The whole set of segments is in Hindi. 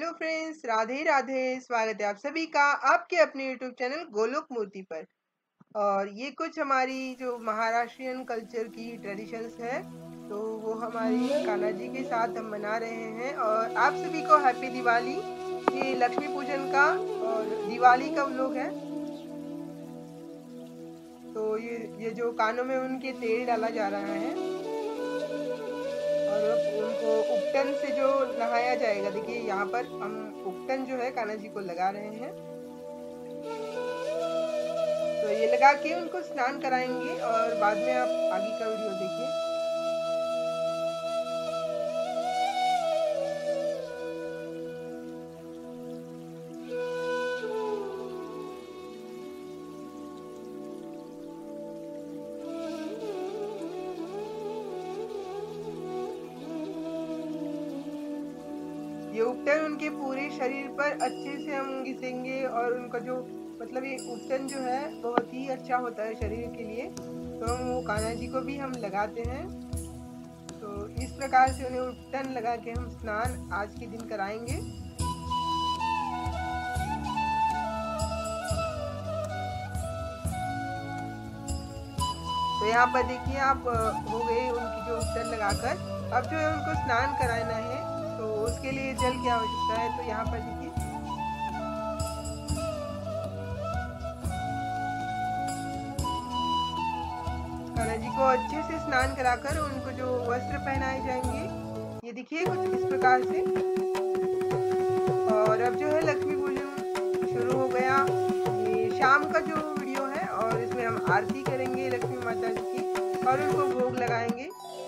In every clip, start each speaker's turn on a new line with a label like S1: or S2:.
S1: Hello friends, Radhe Radhe. स्वागत है आप सभी का आपके अपने यूट्यूब चैनल गोलोक मूर्ति पर। और ये कुछ हमारी जो महाराष्ट्रियन कल्चर की ट्रेडिशंस है, तो वो हमारी कान्हा जी के साथ हम मना रहे हैं। और आप सभी को हैप्पी दिवाली। ये लक्ष्मी पूजन का और दिवाली का व्लॉग है। तो ये जो कानों में उनके तेल डाला जा रहा है और अब उनको उपटन से जो नहाया जाएगा। देखिए यहाँ पर हम उपटन जो है कान्हा जी को लगा रहे हैं। तो ये लगा के उनको स्नान कराएंगे और बाद में आप आगे का वीडियो देखिए। ये उपटन उनके पूरे शरीर पर अच्छे से हम घिसेंगे और उनका जो मतलब ये उपटन जो है बहुत ही अच्छा होता है शरीर के लिए। तो हम वो कान्हा जी को भी हम लगाते हैं। तो इस प्रकार से उन्हें उपटन लगा के हम स्नान आज के दिन कराएंगे। तो यहाँ पर देखिए आप हो गए उनकी जो उपटन लगाकर। अब जो है उनको स्नान कराना है, तो उसके लिए जल की आवश्यकता है। तो यहाँ पर देखिए कान्हा जी को अच्छे से स्नान कराकर उनको जो वस्त्र पहनाए जाएंगे, ये देखिए कुछ इस प्रकार से। और अब जो है लक्ष्मी पूजन शुरू हो गया। ये शाम का जो वीडियो है और इसमें हम आरती करेंगे लक्ष्मी माता जी की और उनको भोग लगाएंगे।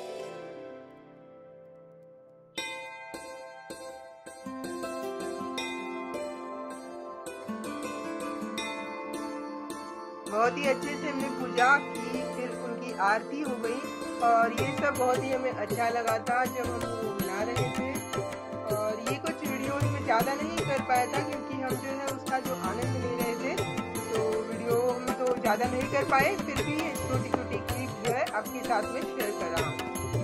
S1: बहुत ही अच्छे से हमने पूजा की, फिर उनकी आरती हो गई और ये सब बहुत ही हमें अच्छा लगा था जब हम वो बना रहे थे। और ये कुछ वीडियोस में ज़्यादा नहीं कर पाया था क्योंकि हम जो है उसका जो आनंद ले रहे थे, तो वीडियो हम तो ज़्यादा नहीं कर पाए। फिर भी छोटी छोटी क्लिप जो है आपके साथ में शेयर कर रहा हूँ।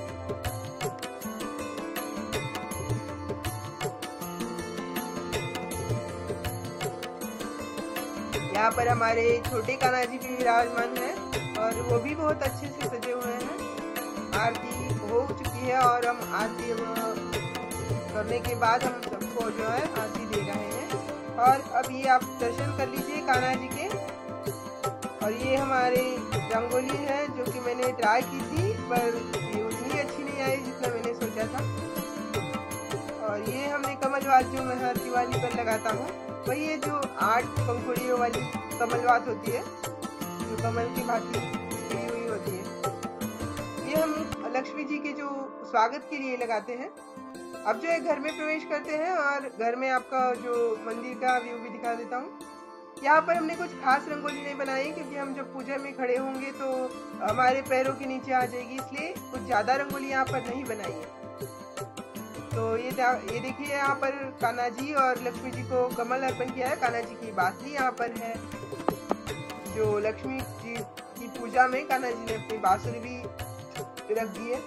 S1: यहाँ पर हमारे छोटे कान्हा जी भी विराजमान है और वो भी बहुत अच्छे से सजे हुए हैं। आरती हो चुकी है और हम आरती करने के बाद हम सबको जो है आरती दे रहे हैं। और अब ये आप दर्शन कर लीजिए कान्हा जी के। और ये हमारे रंगोली है जो कि मैंने ट्राई की थी, पर ये उतनी अच्छी नहीं आई जितना मैंने सोचा था। और ये हमने कमलवात जो मैं हर दिवाली पर लगाता हूँ, वही ये जो 8 पंखुड़ियों वाली कमलवात होती है, जो कमल की भांति खिली हुई होती है, ये हम लक्ष्मी जी के जो स्वागत के लिए लगाते हैं। अब जो है घर में प्रवेश करते हैं और घर में आपका जो मंदिर का व्यू भी दिखा देता हूँ। यहाँ पर हमने कुछ खास रंगोली नहीं बनाई क्योंकि हम जब पूजा में खड़े होंगे तो हमारे पैरों के नीचे आ जाएगी, इसलिए कुछ ज़्यादा रंगोली यहाँ पर नहीं बनाई है। तो ये देखिए यहाँ पर कान्हा जी और लक्ष्मी जी को कमल अर्पण किया है। कान्हा जी की बांसुरी यहाँ पर है। जो लक्ष्मी जी की पूजा में कान्हा जी ने अपनी बांसुरी भी रख दी है।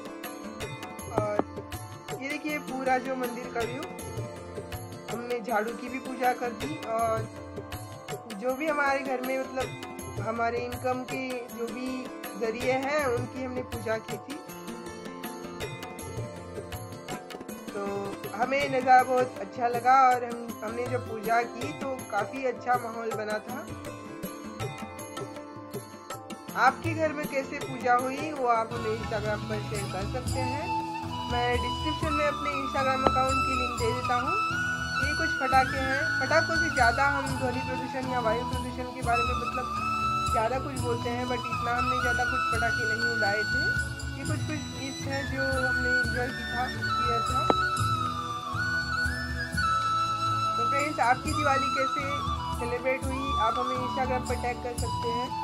S1: और ये देखिए पूरा जो मंदिर का व्यू, हमने झाड़ू की भी पूजा कर दी और जो भी हमारे घर में मतलब हमारे इनकम के जो भी जरिए हैं उनकी हमने पूजा की थी। तो हमें नज़ारा बहुत अच्छा लगा और हमने जब पूजा की तो काफ़ी अच्छा माहौल बना था। आपके घर में कैसे पूजा हुई वो आप हमें इंस्टाग्राम पर शेयर कर सकते हैं। मैं डिस्क्रिप्शन में अपने इंस्टाग्राम अकाउंट की लिंक दे देता हूँ। ये कुछ पटाखे हैं। पटाखों से ज़्यादा हम ध्वनि प्रदूषण या वायु प्रदूषण के बारे में मतलब ज़्यादा कुछ बोलते हैं, बट इतना हमने ज़्यादा कुछ पटाखे नहीं उड़ाए थे। ये कुछ गीत हैं जो हमने इंजॉय किया था। तो फ्रेंड्स, आपकी दिवाली कैसे सेलिब्रेट हुई आप हमें इंस्टाग्राम पर टैग कर सकते हैं।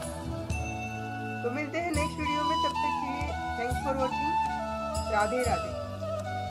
S1: तो मिलते हैं नेक्स्ट वीडियो में, तब तक के लिए thanks for watching. Radhe Radhe.